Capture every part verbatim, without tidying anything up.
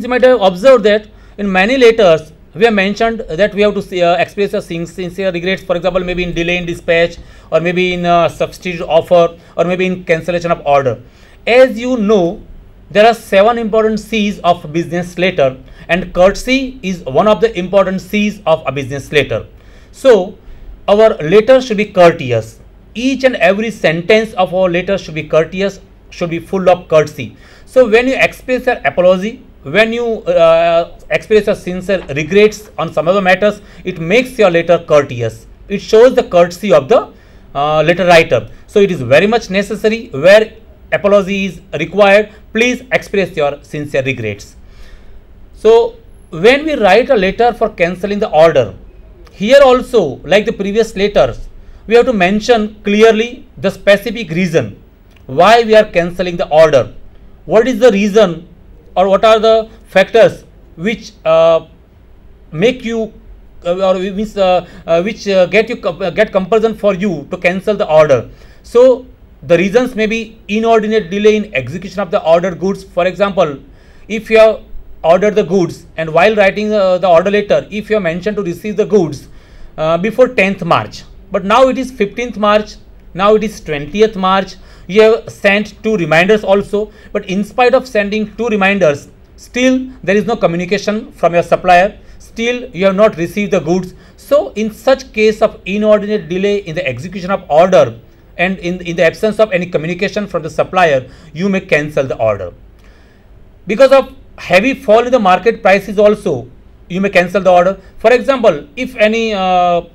You might have observed that in many letters we have mentioned that we have to see, uh, express our sincere regrets, for example, maybe in delay in dispatch, or maybe in uh, substitute offer, or maybe in cancellation of order. As you know, there are seven important C's of business letter, and courtesy is one of the important C's of a business letter. So our letter should be courteous. Each and every sentence of our letter should be courteous, should be full of courtesy. So when you express your apology, when you uh, express your sincere regrets on some other matters, it makes your letter courteous. It shows the courtesy of the uh, letter writer. So it is very much necessary, where apology is required, please express your sincere regrets. So when we write a letter for cancelling the order, here also, like the previous letters, we have to mention clearly the specific reason why we are cancelling the order. What is the reason, or what are the factors which uh, make you uh, or which, uh, uh, which uh, get you uh, get compulsion for you to cancel the order. So the reasons may be inordinate delay in execution of the ordered goods. For example, if you have ordered the goods, and while writing uh, the order letter, if you are mentioned to receive the goods uh, before tenth March, but now it is fifteenth March, now it is twentieth March, you have sent two reminders also, but in spite of sending two reminders, still there is no communication from your supplier, still you have not received the goods. So in such case of inordinate delay in the execution of order, and in, in the absence of any communication from the supplier, you may cancel the order. Because of heavy fall in the market prices also, you may cancel the order. For example, if any uh,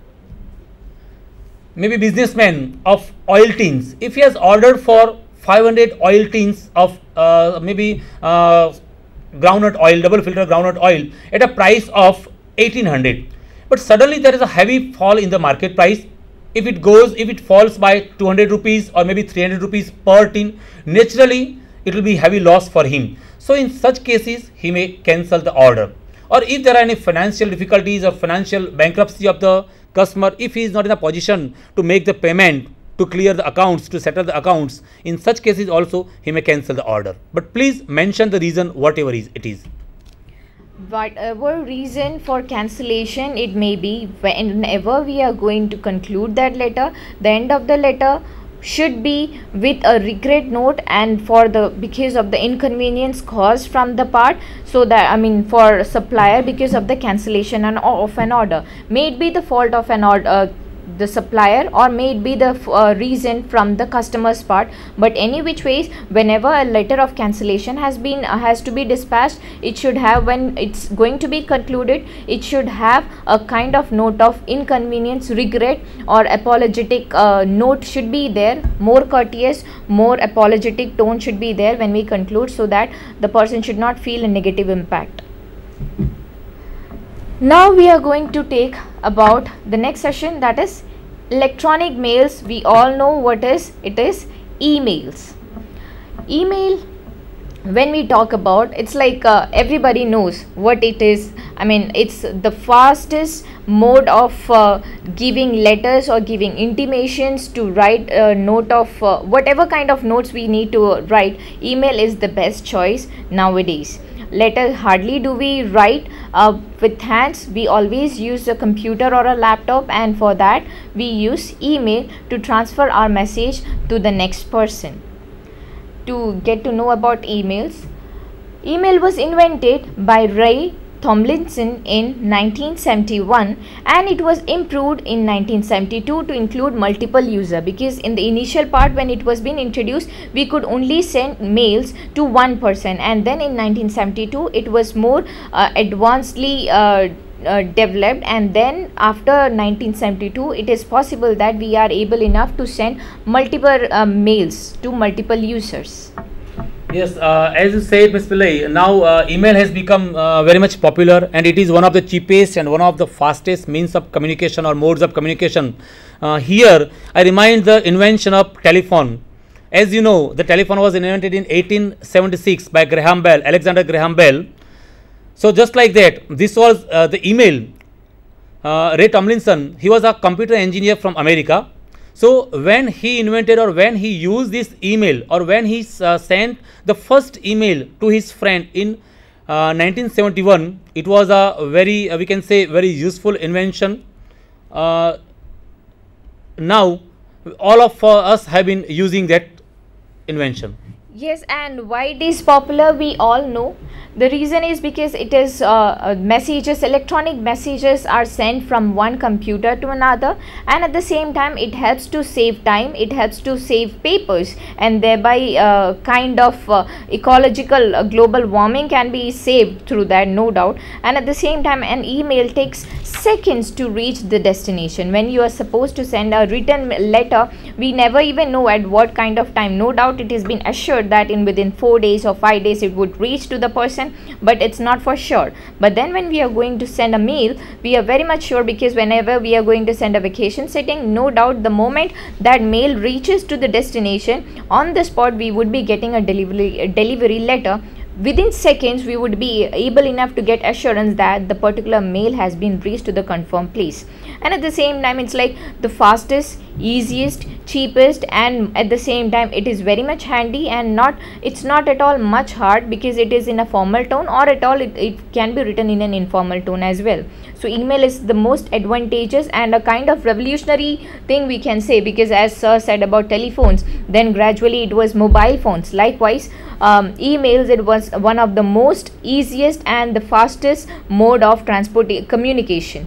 maybe businessman of oil tins, if he has ordered for five hundred oil tins of uh, maybe uh, groundnut oil, double filter groundnut oil at a price of eighteen hundred, but suddenly there is a heavy fall in the market price. If it goes, if it falls by two hundred rupees or maybe three hundred rupees per tin, naturally it will be heavy loss for him. So in such cases, he may cancel the order. Or if there are any financial difficulties or financial bankruptcy of the customer, if he is not in a position to make the payment, to clear the accounts, to settle the accounts, in such cases also he may cancel the order. But please mention the reason, whatever is it is. Whatever reason for cancellation it may be, whenever we are going to conclude that letter, the end of the letter should be with a regret note, and for the because of the inconvenience caused from the part, so that I mean for supplier because of the cancellation and of an order, may it be the fault of an order uh, the supplier, or may it be the uh, reason from the customer's part. But any which ways, whenever a letter of cancellation has been uh, has to be dispatched, it should have, when it's going to be concluded, it should have a kind of note of inconvenience, regret, or apologetic uh, note should be there. More courteous, more apologetic tone should be there when we conclude, so that the person should not feel a negative impact. Now we are going to take about the next session, that is electronic mails. We all know what is it is emails. Email, when we talk about, it's like uh, everybody knows what it is. I mean, it's the fastest mode of uh, giving letters or giving intimations to write a note of uh, whatever kind of notes we need to write. Email is the best choice nowadays. Letter hardly do we write uh, with hands. We always use a computer or a laptop, and for that we use email to transfer our message to the next person. To get to know about emails, email was invented by Ray Tomlinson in nineteen seventy-one, and it was improved in nineteen seventy-two to include multiple user, because in the initial part when it was being introduced, we could only send mails to one person, and then in nineteen seventy-two it was more uh, advancedly uh, uh, developed, and then after nineteen seventy-two it is possible that we are able enough to send multiple uh, mails to multiple users. Yes, uh, as you said, Miz Pillai, now uh, email has become uh, very much popular, and it is one of the cheapest and one of the fastest means of communication or modes of communication. Uh, here, I remind the invention of telephone. As you know, the telephone was invented in eighteen seventy-six by Graham Bell, Alexander Graham Bell. So just like that, this was uh, the email. Uh, Ray Tomlinson, he was a computer engineer from America. So when he invented, or when he used this email, or when he uh, sent the first email to his friend in uh, nineteen seventy-one, it was a very uh, we can say very useful invention. Uh, now all of uh, us have been using that invention. Yes, and why it is popular we all know. The reason is because it is uh, uh, messages, electronic messages are sent from one computer to another, and at the same time it helps to save time, it helps to save papers, and thereby uh, kind of uh, ecological uh, global warming can be saved through that, no doubt. And at the same time an email takes seconds to reach the destination. When you are supposed to send a written letter, we never even know at what kind of time. No doubt it has been assured that in within four days or five days it would reach to the person, but it's not for sure. But then when we are going to send a mail, we are very much sure, because whenever we are going to send a vacation setting, no doubt the moment that mail reaches to the destination, on the spot we would be getting a delivery a delivery letter. Within seconds we would be able enough to get assurance that the particular mail has been reached to the confirmed place. And at the same time it's like the fastest, easiest, cheapest, and at the same time it is very much handy, and not it's not at all much hard, because it is in a formal tone, or at all it, it can be written in an informal tone as well. So email is the most advantageous and a kind of revolutionary thing we can say, because as sir said about telephones, then gradually it was mobile phones. Likewise um, emails, it was one of the most easiest and the fastest mode of transport communication.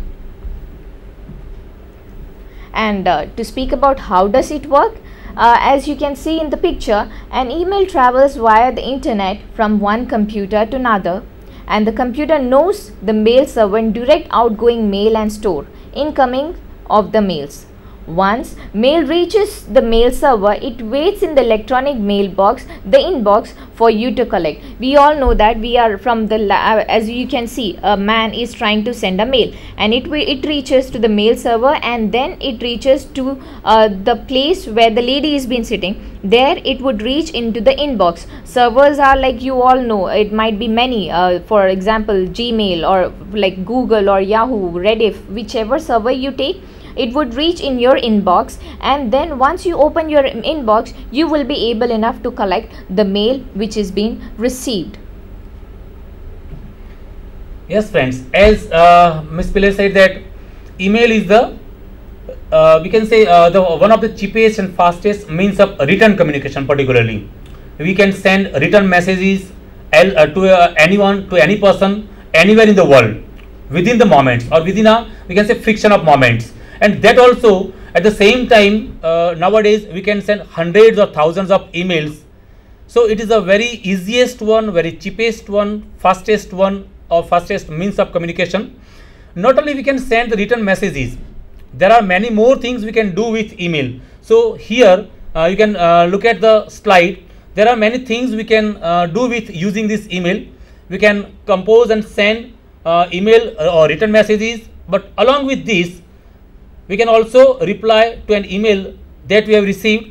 And uh, to speak about how does it work, uh, as you can see in the picture, an email travels via the internet from one computer to another, and the computer knows the mail server and direct outgoing mail and store incoming of the mails. Once mail reaches the mail server, it waits in the electronic mailbox, the inbox, for you to collect. We all know that we are from the uh, as you can see, a man is trying to send a mail, and it it reaches to the mail server, and then it reaches to uh, the place where the lady is been sitting. There it would reach into the inbox. Servers are, like you all know, it might be many, uh, for example Gmail, or like Google or Yahoo, Rediff, whichever server you take, it would reach in your inbox, and then once you open your inbox, you will be able enough to collect the mail which is being received. Yes friends, as uh, Miss Pillai said that email is the uh, we can say uh, the one of the cheapest and fastest means of written communication. Particularly we can send written messages uh, to uh, anyone, to any person, anywhere in the world, within the moments, or within a we can say friction of moments. And that also at the same time uh, nowadays we can send hundreds or thousands of emails. So it is a very easiest one, very cheapest one, fastest one, or fastest means of communication. Not only we can send the written messages, there are many more things we can do with email. So here uh, you can uh, look at the slide. There are many things we can uh, do with using this email. We can compose and send uh, email or written messages, but along with this we can also reply to an email that we have received,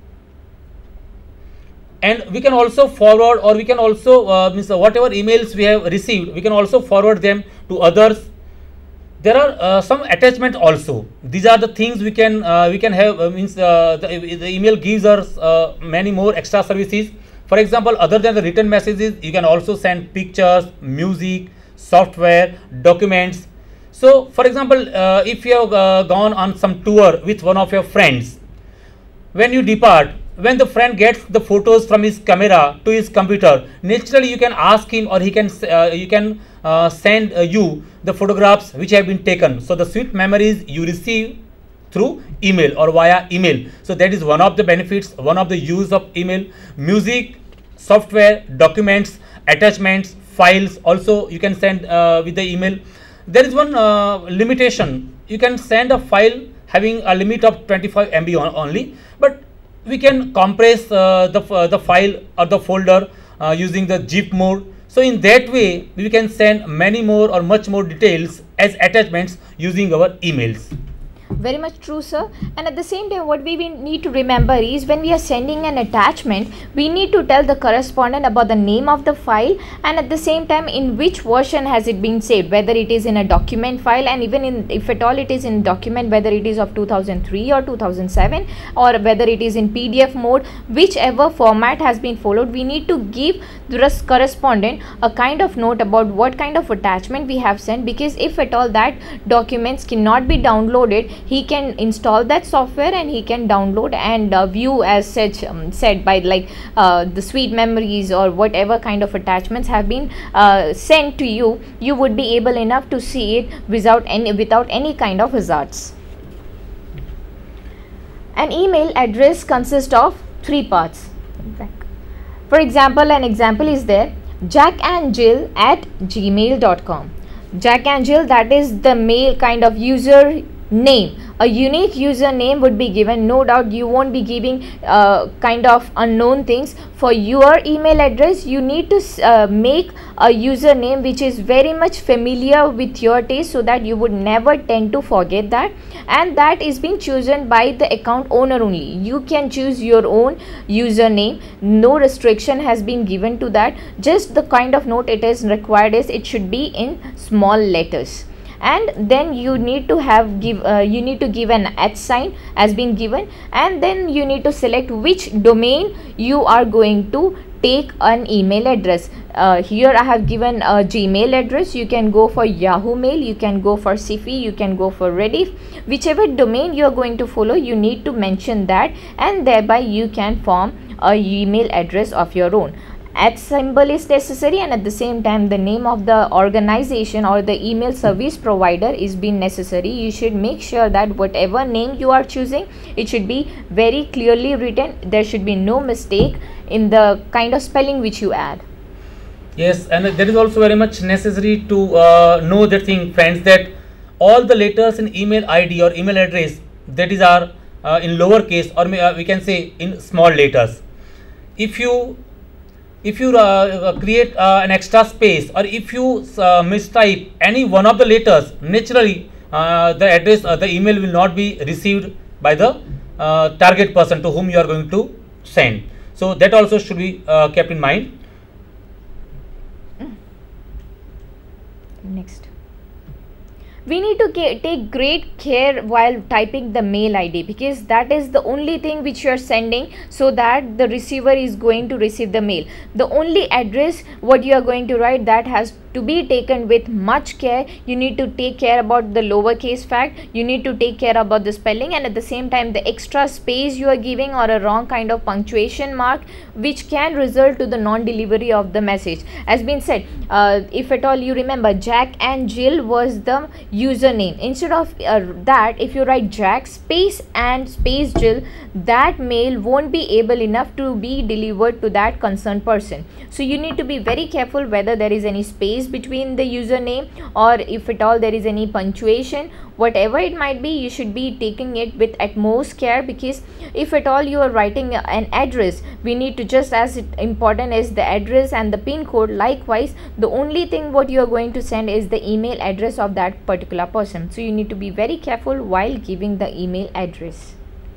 and we can also forward, or we can also uh, means uh, whatever emails we have received, we can also forward them to others. There are uh, some attachment also. These are the things we can uh, we can have uh, means uh, the, the email gives us uh, many more extra services. For example, other than the written messages, you can also send pictures, music, software, documents. So for example, uh, if you have uh, gone on some tour with one of your friends, when you depart, when the friend gets the photos from his camera to his computer, naturally you can ask him, or he can uh, you can uh, send uh, you the photographs which have been taken. So the sweet memories you receive through email or via email. So that is one of the benefits, one of the use of email. Music, software, documents, attachments, files also you can send uh, with the email. There is one uh, limitation. You can send a file having a limit of twenty-five M B on, only, but we can compress uh, the, uh, the file or the folder uh, using the zip mode. So in that way we can send many more or much more details as attachments using our emails. Very much true, sir. And at the same time, what we need to remember is when we are sending an attachment, we need to tell the correspondent about the name of the file, and at the same time in which version has it been saved, whether it is in a document file, and even in, if at all it is in document, whether it is of two thousand three or two thousand seven, or whether it is in P D F mode, whichever format has been followed, we need to give the correspondent a kind of note about what kind of attachment we have sent, because if at all that documents cannot be downloaded, he can install that software and he can download and uh, view as such um, said by like uh, the sweet memories or whatever kind of attachments have been uh, sent to you. You would be able enough to see it without any without any kind of hazards. An email address consists of three parts. For example, an example is there: Jack and Jill at gmail dot com. Jack and Jill, that is the mail kind of user name. A unique username would be given. No doubt you won't be giving uh, kind of unknown things. For your email address, you need to uh, make a username which is very much familiar with your taste, so that you would never tend to forget that, and that is being chosen by the account owner only. You can choose your own username. No restriction has been given to that. Just the kind of note it is required is it should be in small letters, and then you need to have give uh, you need to give an at sign as been given, and then you need to select which domain you are going to take an email address. Uh, here I have given a Gmail address. You can go for Yahoo Mail, you can go for Sifi, you can go for Rediff. Whichever domain you are going to follow, you need to mention that, and thereby you can form a email address of your own. At symbol is necessary, and at the same time the name of the organization or the email service provider is being necessary. You should make sure that whatever name you are choosing, it should be very clearly written. There should be no mistake in the kind of spelling which you add. Yes, and that is also very much necessary to uh, know that thing, friends, that all the letters in email I D or email address, that is are uh, in lowercase, or may, uh, we can say in small letters. If you if you uh, create uh, an extra space, or if you uh, mistype any one of the letters, naturally uh, the address uh, the email will not be received by the uh, target person to whom you are going to send. So that also should be uh, kept in mind. Next, we need to take great care while typing the mail I D, because that is the only thing which you are sending, so that the receiver is going to receive the mail. The only address what you are going to write, that has to be taken with much care. You need to take care about the lowercase fact, you need to take care about the spelling, and at the same time the extra space you are giving or a wrong kind of punctuation mark which can result to the non-delivery of the message. As been said, uh, if at all you remember, Jack and Jill was the username. Instead of uh, that, if you write Jack space and space Jill, that mail won't be able enough to be delivered to that concerned person. So you need to be very careful whether there is any space between the username, or if at all there is any punctuation, whatever it might be, you should be taking it with utmost care, because if at all you are writing an address, we need to just as important as the address and the pin code, likewise the only thing what you are going to send is the email address of that particular person. So you need to be very careful while giving the email address.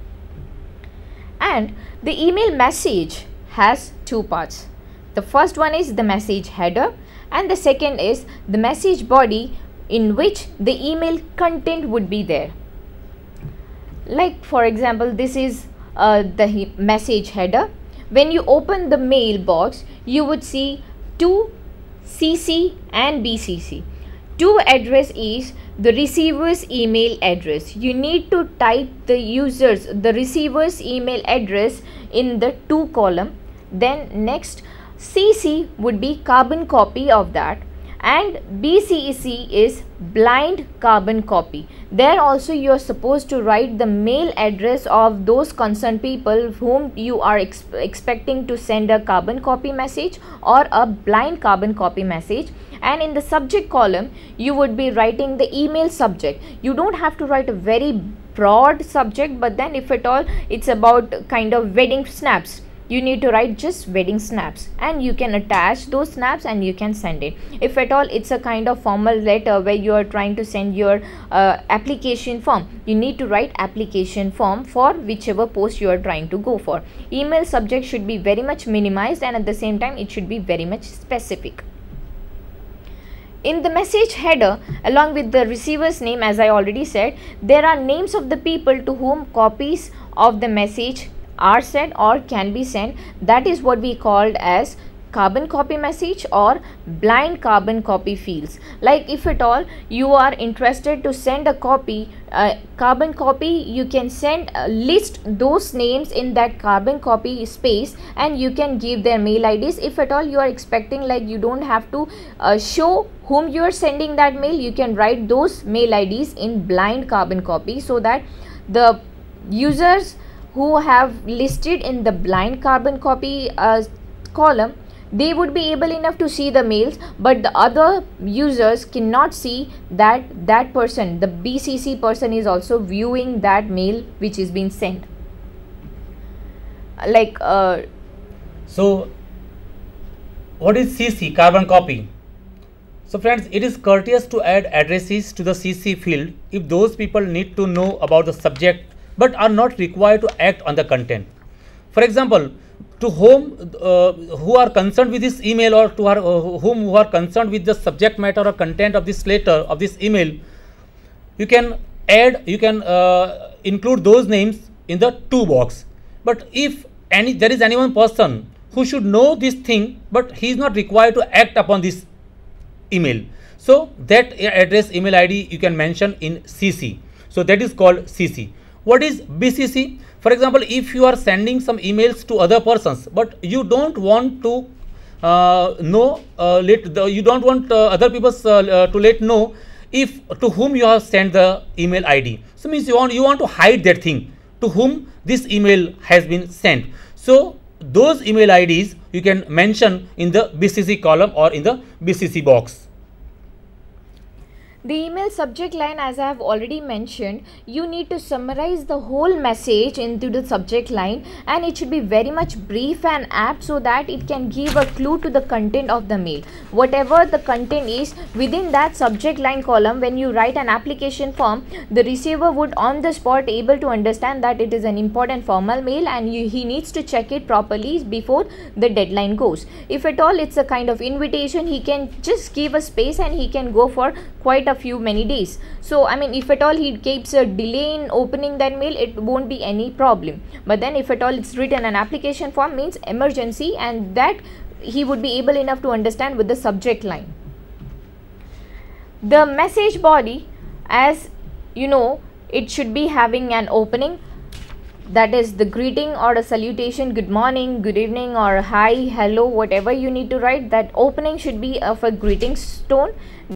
And the email message has two parts. The first one is the message header, and the second is the message body, in which the email content would be there. Like for example, this is uh, the message header. When you open the mailbox, you would see two C C and B C C. To address is the receiver's email address. You need to type the user's, the receiver's email address in the to column. Then next, C C would be carbon copy of that, and B C C is blind carbon copy. There also you are supposed to write the mail address of those concerned people whom you are ex expecting to send a carbon copy message or a blind carbon copy message. And in the subject column, you would be writing the email subject. You don't have to write a very broad subject, but then if at all it's about kind of wedding snaps, you need to write just wedding snaps, and you can attach those snaps and you can send it. If at all it's a kind of formal letter where you are trying to send your uh, application form, you need to write application form for whichever post you are trying to go for. Email subject should be very much minimized, and at the same time it should be very much specific. In the message header, along with the receiver's name, as I already said, there are names of the people to whom copies of the message are sent or can be sent. That is what we called as carbon copy message or blind carbon copy fields. Like if at all you are interested to send a copy, uh, carbon copy, you can send uh, list those names in that carbon copy space, and you can give their mail I Ds. If at all you are expecting, like you don't have to uh, show whom you are sending that mail, you can write those mail I Ds in blind carbon copy, so that the users who have listed in the blind carbon copy uh, column, they would be able enough to see the mails, but the other users cannot see that that person, the B C C person, is also viewing that mail which is being sent. Like uh, so what is C C, carbon copy? So friends, it is courteous to add addresses to the C C field if those people need to know about the subject but are not required to act on the content. For example, to whom uh, who are concerned with this email, or to our, uh, whom who are concerned with the subject matter or content of this letter, of this email, you can add, you can uh, include those names in the to box. But if any there is any one person who should know this thing, but he is not required to act upon this email, so that address, email I D you can mention in C C. So that is called C C. What is B C C? For example, if you are sending some emails to other persons, but you don't want to uh, know, uh, let the, you don't want uh, other people uh, uh, to let know if to whom you have sent the email I D. So means you want you want to hide that thing, to whom this email has been sent. So those email I Ds you can mention in the B C C column or in the B C C box. The email subject line, as I have already mentioned, you need to summarize the whole message into the subject line, and it should be very much brief and apt so that it can give a clue to the content of the mail. Whatever the content is within that subject line column, when you write an application form, the receiver would on the spot able to understand that it is an important formal mail, and you, he needs to check it properly before the deadline goes. If at all it's a kind of invitation, he can just give a space and he can go for quite a few many days. So I mean, if at all he keeps a delay in opening that mail, it won't be any problem. But then if at all it's written an application form, means emergency, and that he would be able enough to understand with the subject line. The message body, as you know, it should be having an opening, that is the greeting or a salutation, good morning, good evening, or hi, hello, whatever you need to write. That opening should be of a greeting tone.